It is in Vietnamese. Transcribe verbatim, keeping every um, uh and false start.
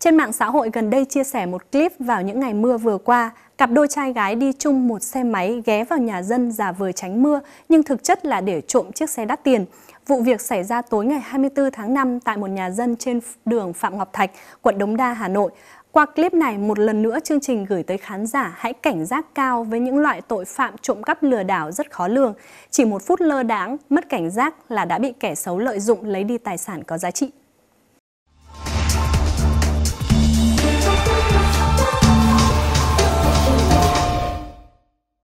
Trên mạng xã hội gần đây chia sẻ một clip vào những ngày mưa vừa qua, cặp đôi trai gái đi chung một xe máy ghé vào nhà dân giả vờ tránh mưa nhưng thực chất là để trộm chiếc xe đắt tiền. Vụ việc xảy ra tối ngày hai mươi tư tháng năm tại một nhà dân trên đường Phạm Ngọc Thạch, quận Đống Đa, Hà Nội. Qua clip này, một lần nữa chương trình gửi tới khán giả hãy cảnh giác cao với những loại tội phạm trộm cắp lừa đảo rất khó lường. Chỉ một phút lơ đãng, mất cảnh giác là đã bị kẻ xấu lợi dụng lấy đi tài sản có giá trị.